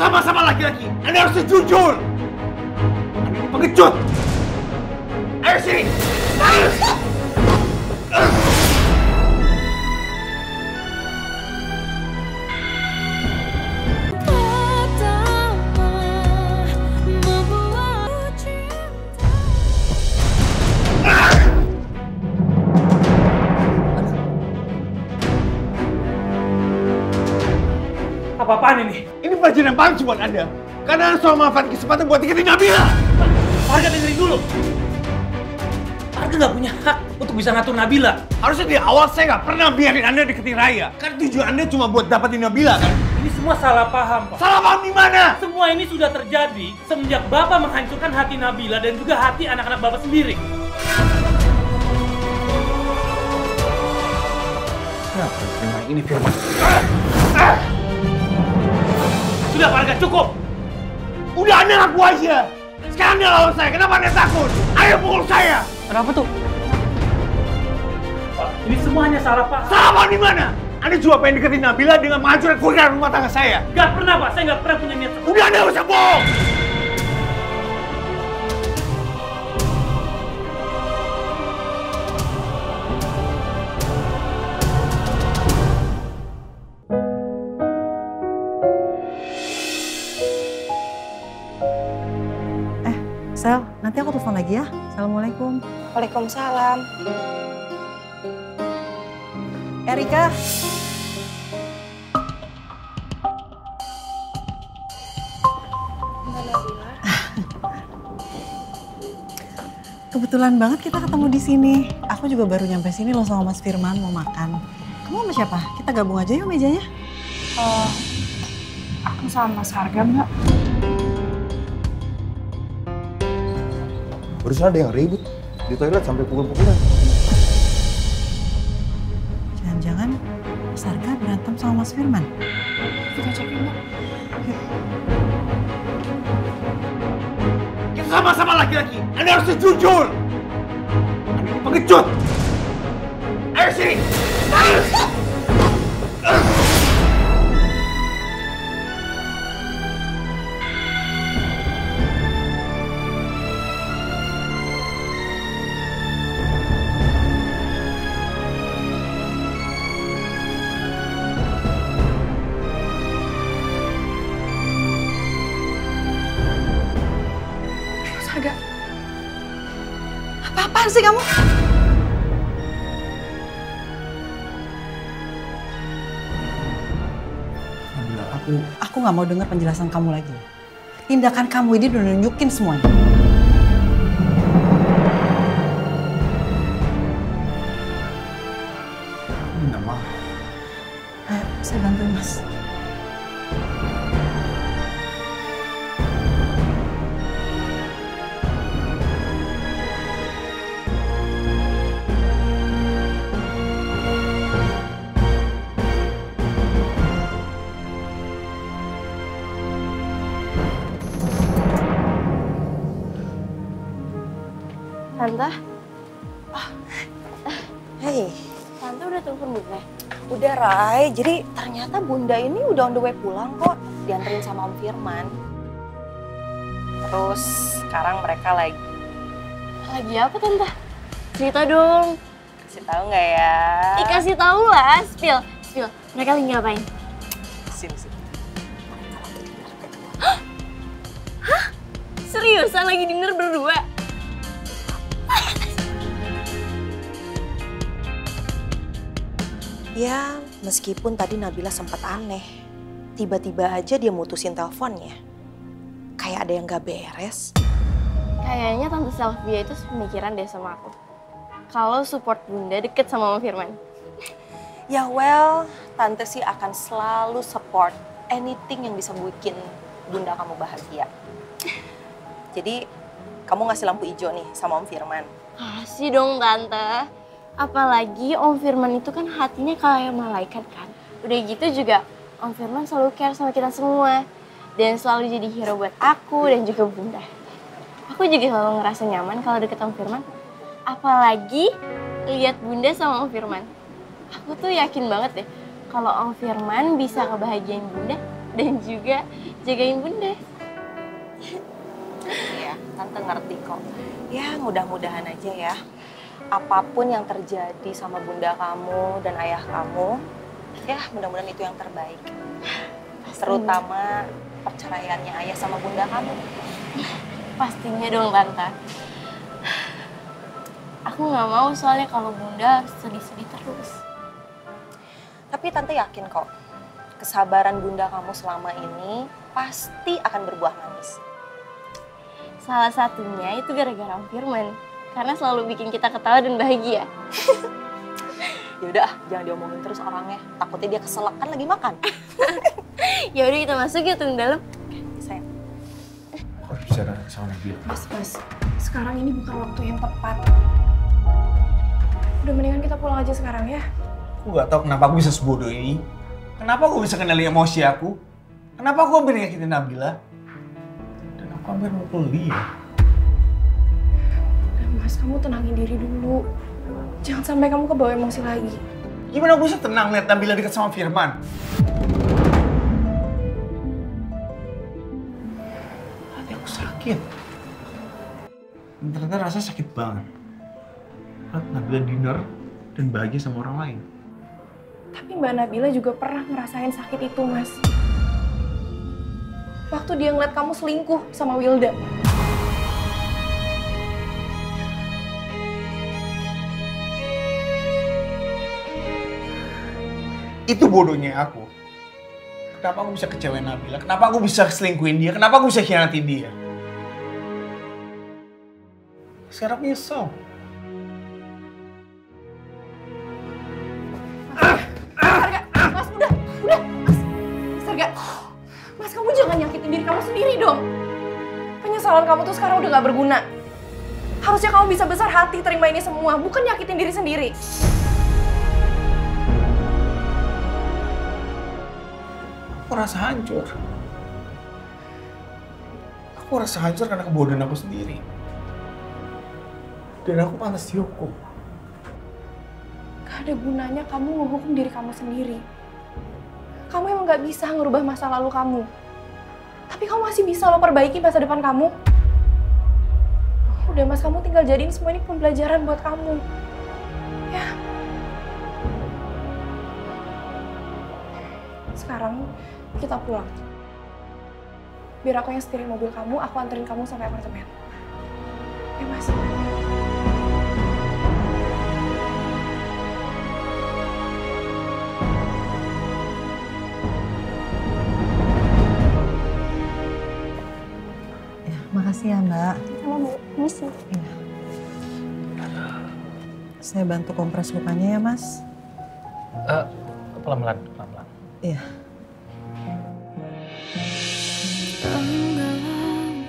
sama-sama laki-laki. Anda harus jujur. Anda ini pengecut. Ayo sini. Apa-apaan ini? Ini pelajaran palsu buat Anda. Karena Anda selalu memanfaatkan kesempatan buat deketin Nabila. Harga dengerin dulu. Harga nggak punya hak untuk bisa ngatur Nabila. Harusnya di awal saya nggak pernah biarin Anda deketin Raya. Kan tujuan Anda cuma buat dapetin Nabila kan? Ini semua salah paham, Pak. Salah paham di mana? Semua ini sudah terjadi semenjak Bapak menghancurkan hati Nabila dan juga hati anak-anak Bapak sendiri. Kenapa terima ini Firman? Sudah, Pak Harga, cukup! Udah Anda ngaku aja. Sekarang Anda lawan saya. Kenapa Anda takut? Ayo pukul saya. Kenapa tuh? Pak, ini semuanya salah paham. Salah paham di mana? Anda cuma pengen deketin Nabila dengan menghancurkan keluarga rumah tangga saya. Gak pernah, Pak. Saya gak pernah punya niat. Udah Anda usah bohong. Sel, nanti aku telepon lagi ya. Assalamualaikum. Waalaikumsalam. Erika. Mbak Nabila. Kebetulan banget kita ketemu di sini. Aku juga baru nyampe sini loh sama Mas Firman mau makan. Kamu sama siapa? Kita gabung aja yuk mejanya. Aku sama Mas Harga, Mbak. Barusan ada yang ribut di toilet sampai pukul-pukulan. Jangan-jangan Mas Harga berantem sama Mas Firman. Kita cek ya, Mbak. Kita sama-sama laki-laki. Anda harus jujur. Anda ini pengecut. Ayo sini. Harga. Apa-apaan sih kamu? Nabila, Aku nggak mau dengar penjelasan kamu lagi. Tindakan kamu ini udah nunjukin semuanya. minta maaf. Ayo, saya bantuin Mas. Tante, Hei, Tante udah telepon Bunda? Udah Rai, jadi ternyata Bunda ini udah on the way pulang kok. Dianterin sama Om Firman. Terus sekarang mereka lagi Lagi apa Tante? Cerita dong. kasih tahu nggak ya? Kasih tahu lah, spill. Mereka lagi ngapain? Sini. Hah? Seriusan lagi dinner berdua? Ya, meskipun tadi Nabila sempat aneh. Tiba-tiba aja dia mutusin teleponnya. Kayak ada yang gak beres. Kayaknya Tante Sylvia itu pemikiran deh sama aku. Kalau support Bunda deket sama Om Firman. Ya well, Tante sih akan selalu support anything yang bisa bikin Bunda kamu bahagia. Jadi, kamu ngasih lampu hijau nih sama Om Firman. Kasih dong Tante. Apalagi Om Firman itu kan hatinya kayak malaikat kan. Udah gitu juga Om Firman selalu care sama kita semua. Dan selalu jadi hero buat aku dan juga Bunda. Aku juga selalu ngerasa nyaman kalau deket Om Firman. Apalagi lihat Bunda sama Om Firman. Aku tuh yakin banget deh kalau Om Firman bisa ngebahagiain Bunda dan juga jagain bunda. Iya, tante ngerti kok. Ya mudah-mudahan aja ya. Apapun yang terjadi sama bunda kamu dan ayah kamu, ya mudah-mudahan itu yang terbaik. Terutama perceraiannya ayah sama bunda kamu. Pastinya dong Tante. Aku nggak mau soalnya kalau bunda sedih-sedih terus. Tapi tante yakin kok, kesabaran bunda kamu selama ini pasti akan berbuah manis. Salah satunya itu gara-gara Om Firman. Karena selalu bikin kita ketawa dan bahagia. Yaudah, jangan diomongin terus orangnya. Takutnya dia keselak, kan lagi makan. Ya udah kita masuk ya tunggu dalam. Sayang. Aku harus bicara sama Nabila. Mas, sekarang ini bukan waktu yang tepat. Udah mendingan kita pulang aja sekarang ya. Aku gak tahu kenapa aku bisa sebodoh ini. Kenapa aku bisa kenali emosi aku? Kenapa aku hampir nyakitin Nabila? Dan aku hampir mukul dia. Mas, kamu tenangin diri dulu. Jangan sampai kamu kebawa emosi lagi. Gimana aku bisa tenang lihat Nabila dekat sama Firman? Hati aku sakit. Dan ternyata rasanya sakit banget. Lihat Nabila dinner dan bahagia sama orang lain. Tapi Mbak Nabila juga pernah ngerasain sakit itu, Mas. Waktu dia ngeliat kamu selingkuh sama Wilda. Itu bodohnya aku. Kenapa aku bisa kecewain Nabila? Kenapa aku bisa selingkuhin dia? Kenapa aku bisa khianatin dia? Sekarang aku nyesel. Mas, udah, Mas, Sarga. Mas, kamu jangan nyakitin diri kamu sendiri dong. Penyesalan kamu tuh sekarang udah gak berguna. Harusnya kamu bisa besar hati terima ini semua, bukan nyakitin diri sendiri. Aku rasa hancur. Aku rasa hancur karena kebodohan aku sendiri. Dan aku pantas dihukum. Gak ada gunanya kamu menghukum diri kamu sendiri. Kamu emang gak bisa ngerubah masa lalu kamu. Tapi kamu masih bisa lo perbaiki masa depan kamu. Udah Mas, kamu tinggal jadiin semua ini pembelajaran buat kamu. Ya. Sekarang kita pulang. Biar aku yang setirin mobil kamu, aku anterin kamu sampai apartemen. Ya Mas. Makasih ya Mbak. Sama Bu, misi. Iya. Saya bantu kompres lukanya ya Mas. Pelan-pelan. Iya. Tenggelam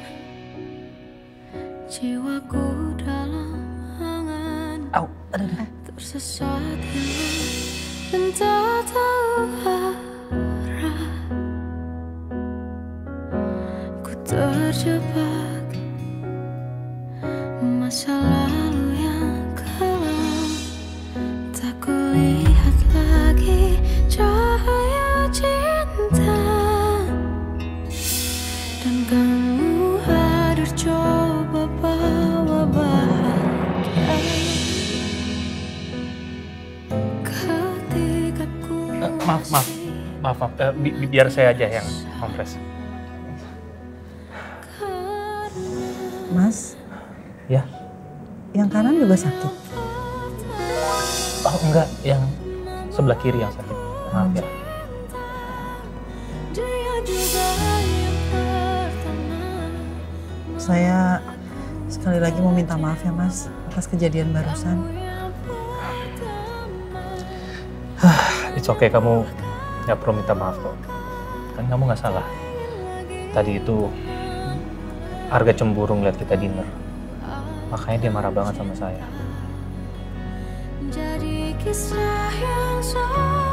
jiwaku dalam angan. Au, aduh. Tersesat hilang dan tak tahu arah. Ku terjebak masa lalu yang kelam. Tak kulihat lagi cahaya cinta. Dan kamu hadir coba bawa bahagia. Ketika ku Maaf. Biar saya aja yang kompres. Mas, Ya? yang kanan juga sakit. Oh enggak, yang sebelah kiri yang sakit. Maaf ya. dia juga yang pertama. Saya sekali lagi mau minta maaf ya Mas atas kejadian barusan. It's okay, kamu nggak perlu minta maaf kok. Kan kamu nggak salah. Tadi itu Arga cemburu ngeliat kita dinner. Makanya dia marah banget sama saya. Jadi kisah yang